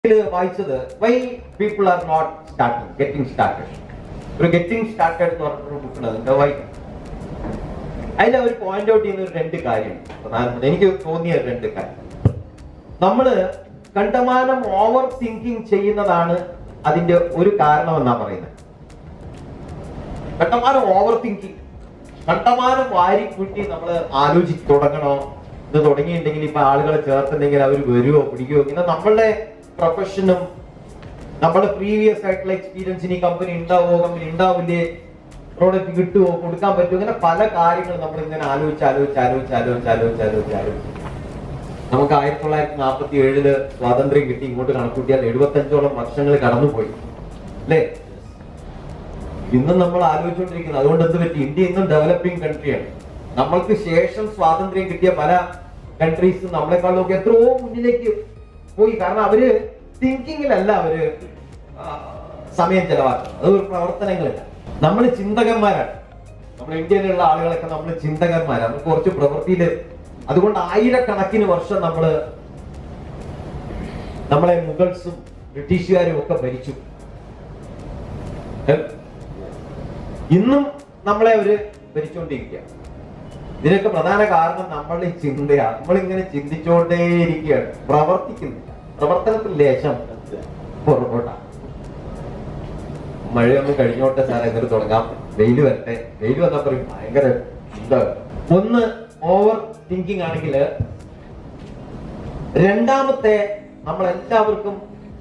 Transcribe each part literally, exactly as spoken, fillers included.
Why people are not starting, getting started. Getting started or why? I never point out in a rent carrier. Then you told me a rent carrier. Number Kantamanam overthinking chain of Anna, I think the Urikarna and Namarina. Kantamana overthinking. Kantamana wiring put in Aluji Totagano, the Totaki and taking the church and they have a video of video in a number. Professional number previous experience in a company in the company in the product to put come to a pala car in the alu chalu chalu chalu chalu chalu chalu. Namaka I like Napati Swadandri getting what to put your Edward and Jola Marshall Karanu. Lay in the number alu drink and I don't do it Indian developing country. Namaki Station Swadandri get your para countries in Namaka get through. Thinking in Allah, Samin Java, number Chintagamara, Indian like a number Chintagamara, of course, you property. I don't either Kanakin version number number Mughals, British, Yoka Perichu. Innum number Perichu India. There is a Pradana garden number like Chindia, pulling in a Chindichote here, property. Property relation for Rota. Mariam Kadinota Sarah Tolga, value at value of the one overthinking angular Rendamate, Namalkum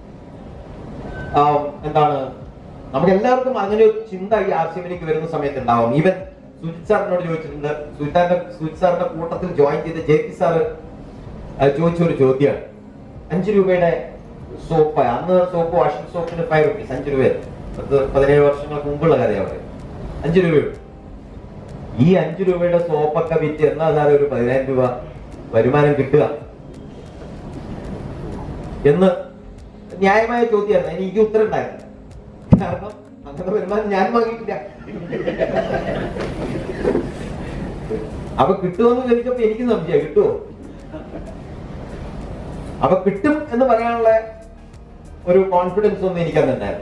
and Namalkum Angelo Chinda Yarsimini given some down. Even Suits are not used the Suits are the quota joint in the J P S R Jochur Jodia. Anjuru made a soap, another soap, washing soap in a five rupees. Anjuru, but the version of Kumbula. Anjuru, he Anjuru made a soap, a cavity, another Parandua, Variman and Victor. In the Nyama Jodia, and he used the time. Have a Kitu on the village of any subject too. Have a victim and the Varana or confidence on the Nikan.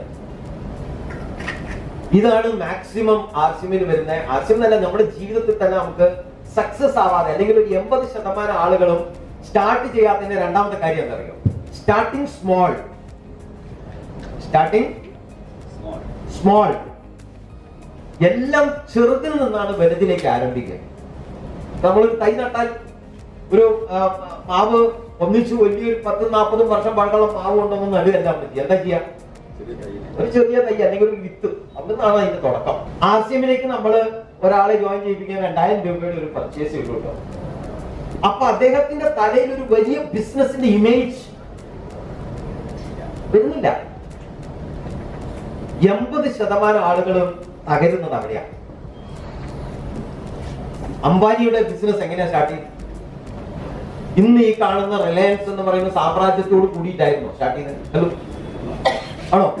These are the maximum R C M in R C M and the number of G the Tanamka success are the Empa Shatamana Alagalum start Jayat in a random the career. Starting small. Starting small. Small. Yellam children and not a very like Arabic. Tamil Taina Mavu. Omnichu will be Patan Napan version Bakal of Mavu on the Yadagia. Which is the Yannigal with Abdana in the Totaka. R C M number where I joined you became a dime to purchase it. Apa, they have in the Tade very business in the image. Isn't that? Yambu the Shatamana article again in the Navaria. Ambani business again started. In the Karana Reliance and the Marina Sabra to Pudi died, starting. Hello. Hello.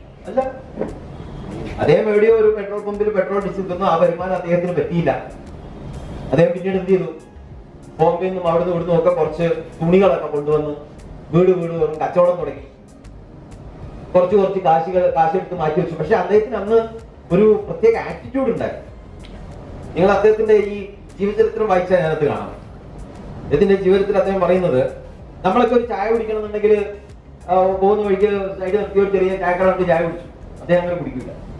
They have video petrol pump, petrol discipline, Avarima, they have the Petila. They have been the form in the Mount of the Porche, Tunica, Voodoo, Voodoo, Kachora, Portu or the Kashi, Kashi to Michael Subhasha, they can take attitude in that. You know, they give it to my channel. I think the Jivathra Marina there. Namaka child, we can make a bone or side of your career, tackle of the child. They are good.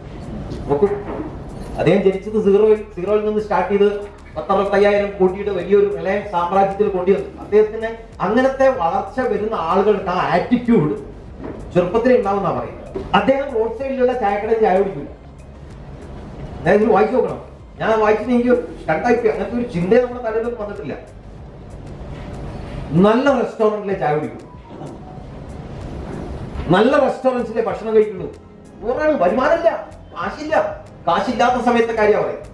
Then Jenny to zero, zero in the start either, Patarapaya and put you to video, Reliance, Samraj to Kodia. Anganate, Valacha within the Algal attitude, Surpatri now Namari. At the roadside, let us tackle the child. There is white over. Now, watching you, stand like Jinde on the Mother. Nalla restaurant le chai kudikum. Nalla restaurants le bhashanam കഴിക്കുന്നു. ഓറാണ് വരുമാനമില്ല, കാശില്ല. കാശില്ലാത്ത സമയത്തെ കാര്യം പറയും.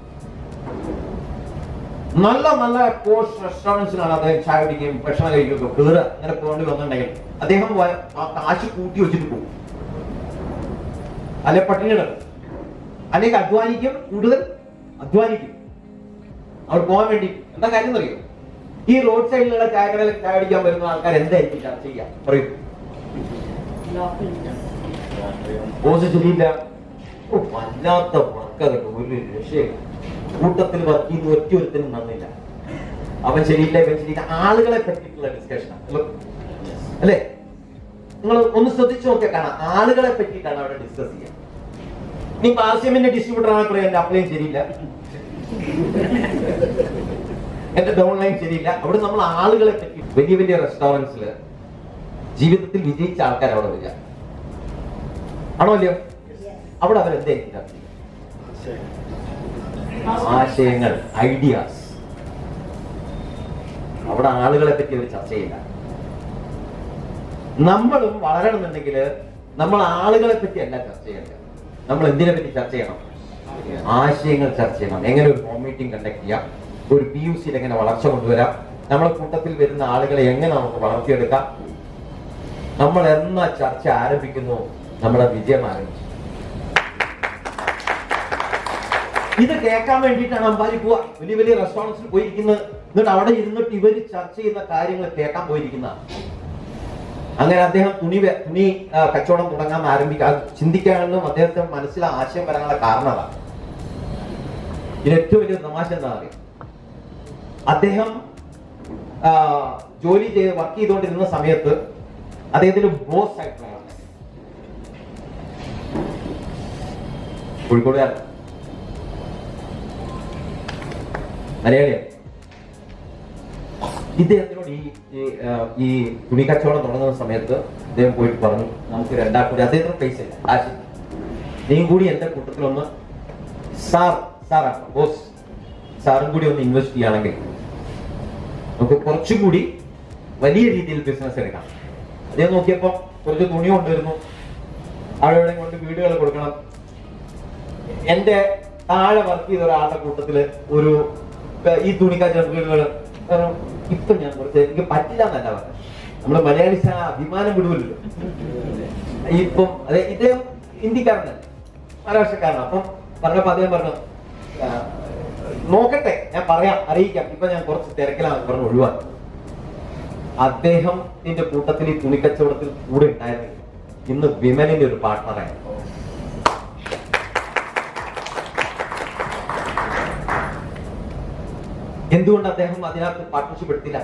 നല്ല നല്ല posh റെസ്റ്റോറന്റ്സിലാണ് അദ്ദേഹം ചായ കുടിക്കുകയും ഭക്ഷണം കഴിക്കുകയും കയറുക അങ്ങനെ പോകേണ്ടി വന്നിട്ടുണ്ടെങ്കിൽ അദ്ദേഹം ആ കാശ് കൂട്ടി വെച്ചിട്ട് പോകും. അല്ലെ പട്ടിണി കിടക്കും, അല്ലെങ്കിൽ അധ്വാനിക്കും, കൂടുതൽ അധ്വാനിക്കും. അവർ പോകാൻ വേണ്ടി എന്താ കാര്യം എന്നറിയോ? ഈ റോഡ് സൈഡിലുള്ള ചായക്കടയിൽ ചായ അടിക്കാൻ വരുന്ന ആൾക്കാർ എന്തായിരിക്കും ചെയ്യാം പറയൂ? ബോസ് ശരിയില്ല, വല്ലാത്ത വർക്കകട്ടോ, ഒരു രക്ഷയില്ല. കൂട്ടത്തിൽ വർക്ക് ചെയ്ത് ഒറ്റ ഒരുത്തിനും നന്നില്ല. അവൻ ശരിയില്ല, ഇവൻ ശരിയില്ല. ആളുകളെ പറ്റിയിട്ടുള്ള ഡിസ്കഷനാണ് അല്ലേ? നിങ്ങൾ ഒന്ന് ശ്രദ്ധിച്ചു നോക്കിയാൽ കാണാം, ആളുകളെ പറ്റിയിട്ടാണ് അവിടെ ഡിസ്കസ് ചെയ്യുക. നീ ആർ സി എമ്മിന്റെ ഡിസ്ട്രിബ്യൂട്ടർ ആണ് പറയാം, എന്റെ അപ്ലൈൻ ശരിയില്ല, എന്റെ ഡൗൺ ലൈൻ ശരിയില്ല. അവിടെ നമ്മൾ ആളുകളെ പറ്റി, വലിയ വലിയ റെസ്റ്റോറൻറ്റ്സില് ജീവിതത്തിൽ വിജയിച്ച ആൾക്കാർ അവിടെ വരിക ആണോ അല്ലയോ? അവിടെ അവരെന്തായിരിക്കും ചർച്ച ചെയ്യുക? ആശയങ്ങൾ, ഐഡിയാസ്. അവിടെ ആളുകളെ പറ്റി അവർ ചർച്ച ചെയ്യില്ല. നമ്മളും വളരണമെന്നുണ്ടെങ്കിൽ നമ്മൾ ആളുകളെ പറ്റി അല്ല ചർച്ച ചെയ്യേണ്ടത്. നമ്മൾ എന്തിനെ പറ്റി ചർച്ച ചെയ്യണം? ആശയങ്ങൾ ചർച്ച ചെയ്യണം. എങ്ങനെ ഒരു ഹോം മീറ്റിംഗ് കണ്ടക്ട് ചെയ്യാം, ഒരു പി യു സിയിൽ എങ്ങനെ വളർച്ച കൊണ്ടുവരാം, നമ്മളെ കൂട്ടത്തിൽ വരുന്ന ആളുകളെ എങ്ങനെ നമുക്ക് വളർത്തിയെടുക്കാം. നമ്മൾ എന്ന ചർച്ച ആരംഭിക്കുന്നു, നമ്മുടെ വിജയം ആരംഭിച്ചു. ഇത് കേൾക്കാൻ വേണ്ടിയിട്ടാണ് അമ്പാരി പോവാ, വലിയ വലിയ റെസ്റ്റോറൻറ്റ്സിൽ പോയിരിക്കുന്നത്. എന്നിട്ട് അവിടെ ഇരുന്നിട്ട് ഇവര് ചർച്ച ചെയ്യുന്ന കാര്യങ്ങൾ കേൾക്കാൻ പോയിരിക്കുന്ന. അങ്ങനെ അദ്ദേഹം തുണി തുണി കച്ചവടം തുടങ്ങാൻ ആരംഭിക്കുക, ചിന്തിക്കാനും അദ്ദേഹത്തെ മനസ്സിൽ ആശയം വരാനുള്ള കാരണം അതാണ്. ഇതിന് ഏറ്റവും വലിയ തമാശ എന്താ പറയുക, അദ്ദേഹം ജോലി ചെയ്ത് വർക്ക് ചെയ്തുകൊണ്ടിരുന്ന സമയത്ത് അദ്ദേഹത്തിന്റെ ബോസ് ആയിട്ടുള്ള കോഴിക്കോടുകാരൻ, മലയാളിയാണ്. ഇദ്ദേഹത്തിനോട് ഈ ഈ തുണി കച്ചവടം തുടങ്ങുന്ന സമയത്ത് അദ്ദേഹം പോയിട്ട് പറഞ്ഞു, നമുക്ക് രണ്ടാം കൂടി, അദ്ദേഹത്തിന് പൈസ ഇല്ല, ആശി നീയും കൂടി എന്റെ കൂട്ടത്തിലൊന്ന് സാർ സാറാണ് ബോസ്, സാറും കൂടി ഒന്ന് ഇൻവെസ്റ്റ് ചെയ്യുകയാണെങ്കിൽ നമുക്ക് കുറച്ചുകൂടി വലിയ രീതിയിൽ ബിസിനസ് എടുക്കാം. അദ്ദേഹം നോക്കിയപ്പോ കുറച്ച് തുണി കൊണ്ടുവരുന്നു, അവിടെ കൊണ്ട് വീടുകൾ കൊടുക്കണം. എന്റെ താഴെ വർക്ക് ചെയ്ത ഒരാളുടെ കൂട്ടത്തില് ഒരു ഈ തുണി കച്ചവട വീടുകൾ ഇപ്പൊ ഞാൻ കുറച്ച് എനിക്ക് പറ്റില്ല എന്നല്ല പറഞ്ഞത്, നമ്മള് മലയാളീസ് ആ അഭിമാനം വിടുമല്ലോ. ഇപ്പം അതെ, ഇദ്ദേഹം ഹിന്ദിക്കാരനല്ല, മഹാരാഷ്ട്രക്കാരനാണ്. അപ്പം പറഞ്ഞപ്പോ അദ്ദേഹം പറഞ്ഞു, നോക്കട്ടെ ഞാൻ പറയാം, അറിയിക്കാം, ഇപ്പൊ ഞാൻ കുറച്ച് തിരക്കിലാണ് പറഞ്ഞ് ഒഴിവാക്കി. അദ്ദേഹത്തിന്റെ കൂട്ടത്തിൽ ഈ തുണിക്കച്ചവടത്തിൽ കൂടെ ഉണ്ടായിരുന്നില്ല, ഇന്ന് വിമലിന്റെ ഒരു പാർട്ട്ണറായി. എന്തുകൊണ്ട് അദ്ദേഹം അതിനകത്ത് പാർട്ട്ണർഷിപ്പ് എടുത്തില്ല?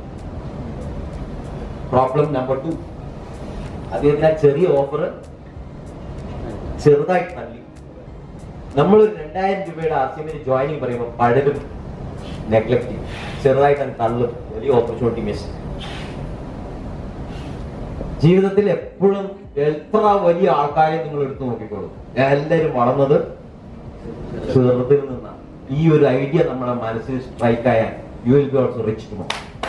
പ്രോബ്ലം നമ്പർ ടു, അദ്ദേഹത്തിന് ആ ചെറിയ ഓഫർ ചെറുതായിട്ട് തള്ളി. നമ്മൾ ഒരു രണ്ടായിരം രൂപയുടെ ആർ സി എമ്മിന് ജോയിനിങ് പറയുമ്പോൾ പലരും നെഗ്ലക്ട് ചെയ്യും, ചെറുതായിട്ടാണ് തള്ളും, വലിയ ഓപ്പർച്യൂണിറ്റി മിസ്. ജീവിതത്തിൽ എപ്പോഴും എത്ര വലിയ ആൾക്കാരെ നിങ്ങൾ എടുത്തു നോക്കിക്കോളൂ, എല്ലാവരും വളർന്നത് ചെറുതിൽ നിന്നാണ്. ഈ ഒരു ഐഡിയ നമ്മുടെ മനസ്സിൽ സ്ട്രൈക്ക് ആയാൽ you will be also rich tomorrow.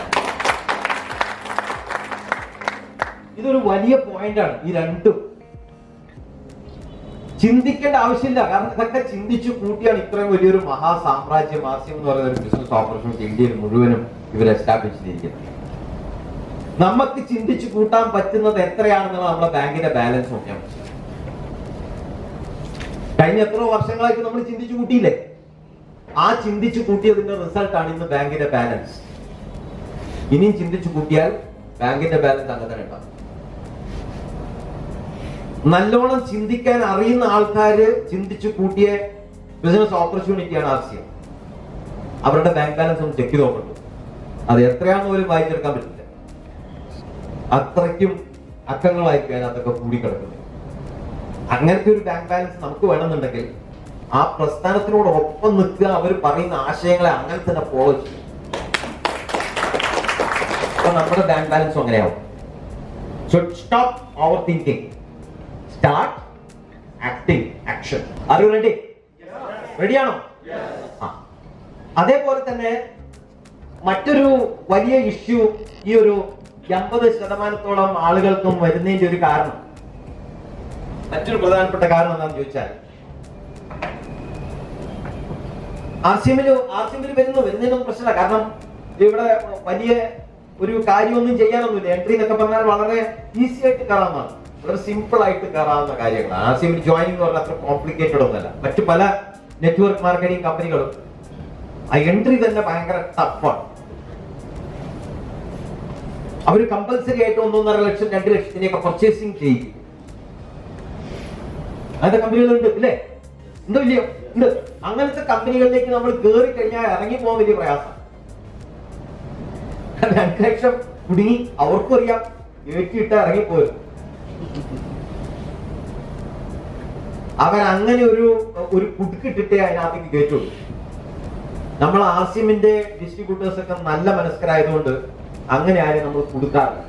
ഇതൊരു വലിയ പോയിന്റാണ്. ഈ രണ്ടും ചിന്തിക്കേണ്ട ആവശ്യമില്ല, കാരണം ഇതൊക്കെ ചിന്തിച്ചു കൂട്ടിയാണ് ഇത്രയും വലിയൊരു മഹാസാമ്രാജ്യം ആർ സി എം എന്ന് പറയുന്ന ഒരു ബിസിനസ് ഓപ്പർച്യൂണിറ്റി ഇന്ത്യയിൽ മുഴുവനും ഇവർ എസ്റ്റാബ്ലിഷ് ചെയ്തിരിക്കുന്നത്. നമുക്ക് ചിന്തിച്ചു കൂട്ടാൻ പറ്റുന്നത് എത്രയാണെന്നുള്ള നമ്മുടെ ബാങ്കിന്റെ ബാലൻസ് നോക്കിയാൽ മനസ്സിലാവും. കഴിഞ്ഞ എത്രയോ വർഷങ്ങളായിട്ട് നമ്മൾ ചിന്തിച്ചു കൂട്ടിയില്ലേ? ആ ചിന്തിച്ചു കൂട്ടിയതിന്റെ റിസൾട്ടാണ് ഇന്ന് ബാങ്കിന്റെ ബാലൻസ്. ഇനിയും ചിന്തിച്ചു കൂട്ടിയാൽ ബാങ്കിന്റെ ബാലൻസ് അങ്ങനെ തന്നെ ഉണ്ടാവും. നല്ലോണം ചിന്തിക്കാൻ അറിയുന്ന ആൾക്കാര് ചിന്തിച്ചു കൂട്ടിയ ബിസിനസ് ഓപ്പർച്യൂണിറ്റിയാണ് ആർ സി എം. അവരുടെ ബാങ്ക് ബാലൻസ് ഒന്ന് ചെക്ക് ചെയ്ത് നോക്കണ്ടു, അത് എത്രയാണെന്ന് പോലും വായിച്ചെടുക്കാൻ പറ്റില്ല. അത്രയ്ക്കും അക്കങ്ങളായിരിക്കും അതിനകത്തൊക്കെ കൂടിക്കിടക്കുന്നത്. അങ്ങനത്തെ ഒരു ബാങ്ക് ബാലൻസ് നമുക്ക് വേണമെന്നുണ്ടെങ്കിൽ ആ പ്രസ്ഥാനത്തിനോടൊപ്പം നിൽക്കുക, അവർ പറയുന്ന ആശയങ്ങളെ അങ്ങനെ തന്നെ ഫോളോ ചെയ്യും. അപ്പൊ നമ്മുടെ ബാങ്ക് ബാലൻസും അങ്ങനെയാവും. So stop over thinking, start acting, action. Are you ready? റെഡിയാണോ? അതേപോലെ തന്നെ മറ്റൊരു വലിയ ഇഷ്യൂ ഈ ഒരു എൺപത് ശതമാനത്തോളം ആളുകൾക്കും വരുന്നതിന്റെ ഒരു കാരണം, മറ്റൊരു പ്രധാനപ്പെട്ട കാരണം എന്താണെന്ന് ചോദിച്ചാൽ, ആർ സി എമ്മില് ആർ സി എമ്മിൽ വരുന്നു വരുന്നതിനൊന്നും പ്രശ്നമില്ല. കാരണം ഇവിടെ വലിയ ഒരു കാര്യമൊന്നും ചെയ്യാനൊന്നുമില്ല. എൻട്രി എന്നൊക്കെ പറഞ്ഞാൽ വളരെ ഈസി ആയിട്ട് കയറാവുന്നതാണ്, വളരെ സിമ്പിൾ ആയിട്ട് കയറാവുന്ന കാര്യങ്ങളാണ്. ആർ സി എമ്മിൽ ജോയിനിങ് എന്ന് പറഞ്ഞാൽ അത്ര കോംപ്ലിക്കേറ്റഡ് ഒന്നുമല്ല. മറ്റു പല നെറ്റ്വർക്ക് മാർക്കറ്റിംഗ് കമ്പനികളും ആ എൻട്രി തന്നെ ഭയങ്കര ടഫാണ്. അവർ കമ്പൽസറി ആയിട്ട് ഒന്നൊന്നര ലക്ഷം രണ്ട് ലക്ഷത്തിനെയൊക്കെ പർച്ചേസിങ് ചെയ്യും. അങ്ങനത്തെ കമ്പനികളുണ്ട് ഇല്ലേ? ഉണ്ടോ ഇല്ലയോ? ഉണ്ട്. അങ്ങനത്തെ കമ്പനികളിലേക്ക് നമ്മൾ കയറി കഴിഞ്ഞാൽ ഇറങ്ങി പോകാൻ വലിയ പ്രയാസം. രണ്ട് ലക്ഷം കുടുങ്ങി, അവർക്കും അറിയാം ഏറ്റിട്ട് ഇറങ്ങിപ്പോരും. അവൻ അങ്ങനെ ഒരു ഒരു കുടുക്കിട്ടിട്ടേ അതിനകത്തേക്ക് കയറ്റുള്ളൂ. നമ്മൾ ആർ സി എമ്മിന്റെ ഡിസ്ട്രിബ്യൂട്ടേഴ്സ് ഒക്കെ നല്ല മനസ്കരായതുകൊണ്ട് അങ്ങനെ ആരും നമ്മൾ കൊടുക്കാറില്ല.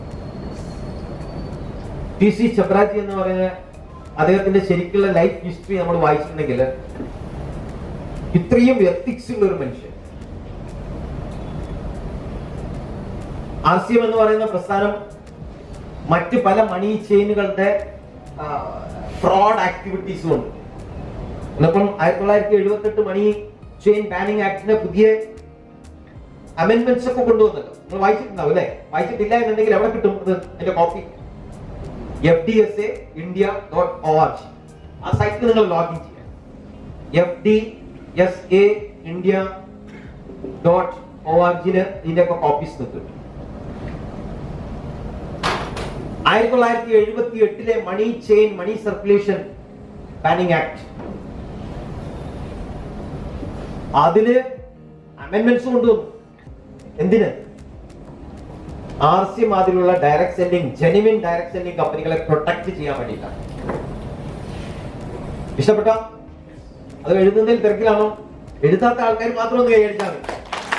ടി സി ചബ്രാജി എന്ന് പറയുന്ന അദ്ദേഹത്തിന്റെ ശരിക്കുള്ള ലൈഫ് ഹിസ്റ്ററി നമ്മൾ വായിച്ചിട്ടുണ്ടെങ്കിൽ ഇത്രയും എത്തിക്സ് ഉള്ള ഒരു മനുഷ്യൻ. ആർ സി എം എന്ന് പറയുന്ന പ്രസ്ഥാനം മറ്റ് പല മണി ചെയിനുകളുടെ ഫ്രോഡ് ആക്ടിവിറ്റീസും ഉണ്ട്. ഇന്നിപ്പം ആയിരത്തി തൊള്ളായിരത്തി എഴുപത്തി എട്ട് മണി ചെയിൻ ബാനിങ് ആക്ടിന്റെ പുതിയ അമെന്റ്മെന്റ്സ് ഒക്കെ കൊണ്ടുവന്നല്ലോ. നിങ്ങൾ വായിച്ചിട്ടുണ്ടാവും അല്ലെ? വായിച്ചിട്ടില്ല എന്നുണ്ടെങ്കിൽ എവിടെ കിട്ടും അത് എന്റെ copy? F D S A India dot O R G ആ സൈറ്റിൽ നിങ്ങൾ ലോഗിൻ ചെയ്യാം. F D S A India dot O R ജിന് ഇതിന്റെ ഒക്കെ കോപ്പീസ് കിട്ടും. ആയിരത്തി തൊള്ളായിരത്തി എഴുപത്തി എട്ടിലെ money chain money circulation banning act, അതില് അമെന്റ്മെന്റ്സ് കൊണ്ടുവന്നു. എന്തിന്? ആർ സി മാതിരിയുള്ള direct selling, genuine direct selling കമ്പനികളെ പ്രൊട്ടക്ട് ചെയ്യാൻ വേണ്ടിയിട്ടാണ്. ഇഷ്ടപ്പെട്ട? അത് എഴുതുന്നതിൽ തിരക്കിലാണോ? എഴുതാത്ത ആൾക്കാർ മാത്രം ഒന്ന് കൈയടിച്ചാൽ മതി.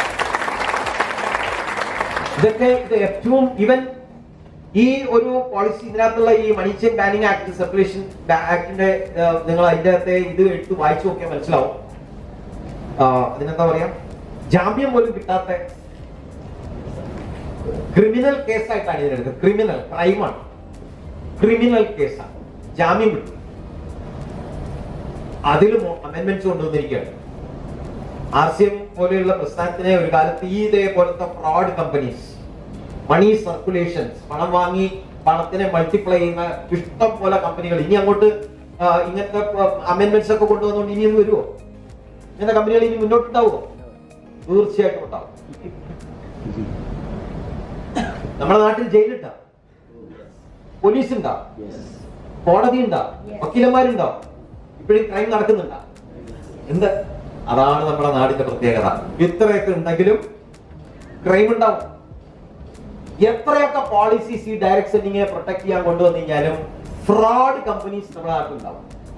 ഇതൊക്കെ ഇത് ഏറ്റവും ഇവൻ ഈ ഒരു പോളിസി ഇതിനകത്തുള്ള ഈ money chain banning act circulation ആക്ടിന്റെ നിങ്ങൾ അതിന്റെ അകത്തെ ഇത് എടുത്ത് വായിച്ചു നോക്കിയാൽ മനസ്സിലാവും. അതിനെന്താ പറയാ, ജാമ്യം പോലും കിട്ടാത്ത ക്രിമിനൽ കേസായിട്ടാണ് ഇതിനെടുത്തത്. ക്രിമിനൽ ക്രൈമാണ്, ക്രിമിനൽ കേസാണ്, ജാമ്യം കിട്ടും. അതിലും അമെന്റ്മെന്റ്സ് കൊണ്ടുവന്നിരിക്കുകയാണ്. ആർ സി എം പോലെയുള്ള പ്രസ്ഥാനത്തിനെ ഒരു കാലത്ത് ഈ ഇതേപോലത്തെ ഫ്രോഡ് കമ്പനീസ്, മണി സർക്കുലേഷൻസ്, പണം വാങ്ങി പണത്തിനെ മൾട്ടിപ്ലൈ ചെയ്യുന്ന ഇഷ്ടം പോലെ കമ്പനികൾ ഇനി അങ്ങോട്ട് ഇങ്ങനത്തെ അമെന്റ്മെന്റ്സ് ഒക്കെ കൊണ്ടുവന്നുകൊണ്ട് ഇനി ഒന്ന് വരുമോ? ഇങ്ങനത്തെ കമ്പനികൾ ഇനി മുന്നോട്ടുണ്ടാവുമോ? തീർച്ചയായിട്ടും ഉണ്ടാവും. നമ്മുടെ നാട്ടിൽ ജയിലുണ്ടാ, പോലീസ് ഉണ്ടാ, കോടതി ഉണ്ടാ, വക്കീലന്മാരുണ്ടാ, ഇപ്പോഴും ക്രൈം നടക്കുന്നുണ്ടാ. എന്ത്? അതാണ് നമ്മുടെ നാടിന്റെ പ്രത്യേകത. ഇത്രയൊക്കെ ഉണ്ടെങ്കിലും ക്രൈം ഉണ്ടാവും. എത്രയൊക്കെ പോളിസീസ് ഈ ഡയറക്ട് സെല്ലിങ്ങിനെ പ്രൊട്ടക്ട് ചെയ്യാൻ കൊണ്ടുവന്നു കഴിഞ്ഞാലും ഫ്രോഡ് കമ്പനീസ് നമ്മുടെ നാട്ടിലുണ്ടാവും.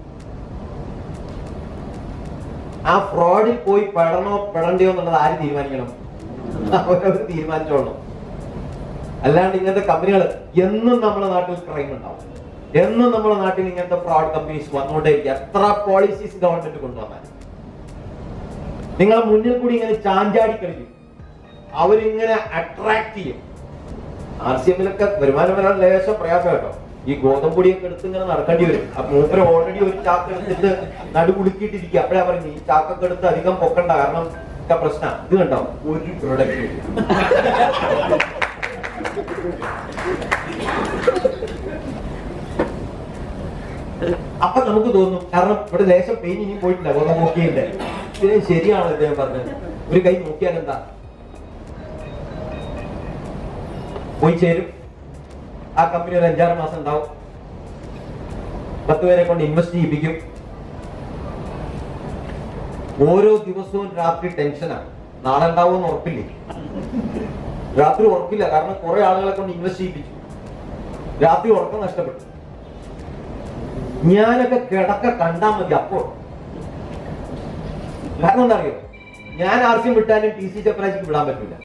ആ ഫ്രോഡിൽ പോയി പെടണോ പെടണ്ടയോ എന്നുള്ളത് ആര് തീരുമാനിക്കണം? അവരവർ തീരുമാനിച്ചോളണം. അല്ലാണ്ട് ഇങ്ങനത്തെ കമ്പനികൾ എന്നും നമ്മുടെ നാട്ടിൽ ക്രൈം ഉണ്ടാവും. എന്നും നമ്മുടെ നാട്ടിൽ ഇങ്ങനത്തെ ഫ്രോഡ് കമ്പനീസ് വന്നുകൊണ്ടേയിരിക്കും. എത്ര പോളിസീസ് ഗവൺമെന്റ് കൊണ്ടുവന്നാൽ നിങ്ങളെ മുന്നിൽ കൂടി ഇങ്ങനെ ചാഞ്ചാടി കളിക്കും. അവരിങ്ങനെ അട്രാക്ട് ചെയ്യും. ആർ സി എമ്മിലൊക്കെ വരുമാനം വരാൻ ലേശം പ്രയാസം കേട്ടോ. ഈ ഗോതമ്പൊടിയൊക്കെ എടുത്ത് ഇങ്ങനെ നടക്കേണ്ടി വരും. അപ്പൊ മൂപ്പര് ഓൾറെഡി ഒരു ചാക്ക് എടുത്തിട്ട് നടുകുടുക്കിയിട്ടിരിക്കുക. അപ്പോഴാ പറഞ്ഞു ഈ ചാക്കൊക്കെ എടുത്ത് അധികം പൊക്കണ്ട, കാരണം ഒക്കെ പ്രശ്നം. ഇത് കണ്ടോ, ഒരു പ്രൊഡക്റ്റ് അപ്പൊ നമുക്ക് തോന്നും, കാരണം ഇവിടെ ലേശം പെയിൻ ഇനിയും പോയിട്ടില്ല, ഗോതമ്പ് നോക്കിയില്ലേ, ഇതിന് ശരിയാണോ ഇദ്ദേഹം പറഞ്ഞത്? ഒരു കൈ നോക്കിയാൽ എന്താ പോയി ചേരും. ആ കമ്പനി ഒരു അഞ്ചാറ് മാസം ഉണ്ടാവും. പത്ത് പേരെ കൊണ്ട് ഇൻവെസ്റ്റ് ചെയ്യിപ്പിക്കും. ഓരോ ദിവസവും രാത്രി ടെൻഷനാണ്. നാളെ ഉണ്ടാവുമെന്ന് ഉറപ്പില്ലേ? രാത്രി ഉറപ്പില്ല, കാരണം കുറെ ആളുകളെ കൊണ്ട് ഇൻവെസ്റ്റ് ചെയ്യിപ്പിച്ചു. രാത്രി ഉറക്കം നഷ്ടപ്പെട്ടു. ഞാനൊക്കെ കിടക്ക കണ്ടാൽ മതി അപ്പോൾ. കാരണം എന്താ അറിയോ, ഞാൻ ആർക്കും വിട്ടാലും ടി സി ചപ്രാജിക്ക് വിടാൻ പറ്റില്ല.